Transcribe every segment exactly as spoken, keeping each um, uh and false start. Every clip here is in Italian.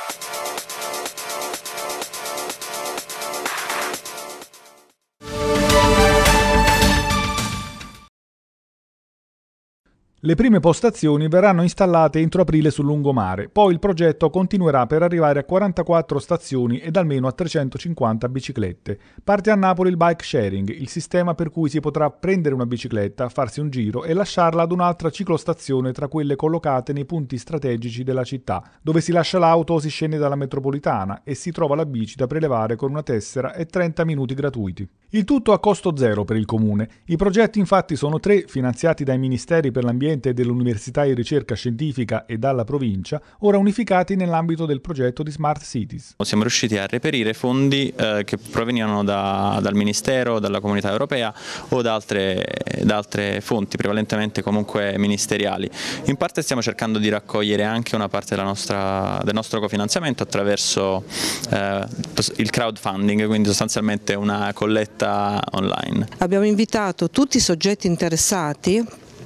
Le prime postazioni verranno installate entro aprile sul lungomare, poi il progetto continuerà per arrivare a quarantaquattro stazioni ed almeno a trecentocinquanta biciclette. Parte a Napoli il bike sharing, il sistema per cui si potrà prendere una bicicletta, farsi un giro e lasciarla ad un'altra ciclostazione tra quelle collocate nei punti strategici della città, dove si lascia l'auto o si scende dalla metropolitana e si trova la bici da prelevare con una tessera e trenta minuti gratuiti. Il tutto a costo zero per il comune. I progetti infatti sono tre, finanziati dai Ministeri per l'Ambiente e dell'Università e Ricerca Scientifica e dalla provincia, ora unificati nell'ambito del progetto di Smart Cities. Siamo riusciti a reperire fondi eh, che provenivano da, dal Ministero, dalla Comunità Europea o da altre, da altre fonti, prevalentemente comunque ministeriali. In parte stiamo cercando di raccogliere anche una parte della nostra, del nostro cofinanziamento attraverso eh, il crowdfunding, quindi sostanzialmente una colletta online. Abbiamo invitato tutti i soggetti interessati,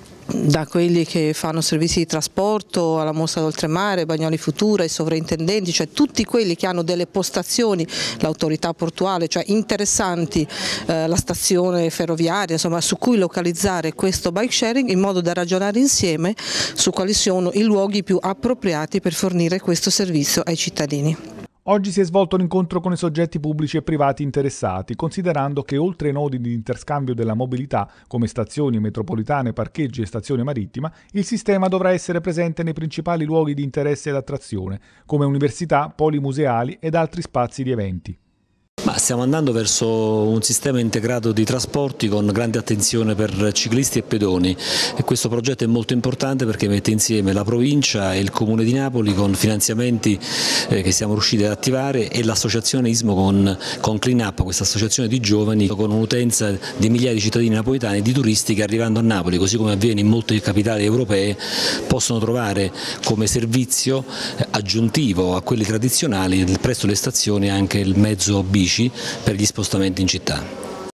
da quelli che fanno servizi di trasporto alla Mostra d'Oltremare, Bagnoli Futura, i sovrintendenti, cioè tutti quelli che hanno delle postazioni, l'autorità portuale, cioè interessanti, eh, la stazione ferroviaria, insomma, su cui localizzare questo bike sharing, in modo da ragionare insieme su quali sono i luoghi più appropriati per fornire questo servizio ai cittadini. Oggi si è svolto un incontro con i soggetti pubblici e privati interessati, considerando che oltre ai nodi di interscambio della mobilità, come stazioni metropolitane, parcheggi e stazione marittima, il sistema dovrà essere presente nei principali luoghi di interesse ed attrazione, come università, poli museali ed altri spazi di eventi. Ma stiamo andando verso un sistema integrato di trasporti con grande attenzione per ciclisti e pedoni, e questo progetto è molto importante perché mette insieme la provincia e il Comune di Napoli con finanziamenti eh, che siamo riusciti ad attivare, e l'associazionismo con, con Clean Up, questa associazione di giovani con un'utenza di migliaia di cittadini napolitani e di turisti che, arrivando a Napoli, così come avviene in molte capitali europee, possono trovare come servizio aggiuntivo a quelli tradizionali presso le stazioni anche il mezzo bici per gli spostamenti in città.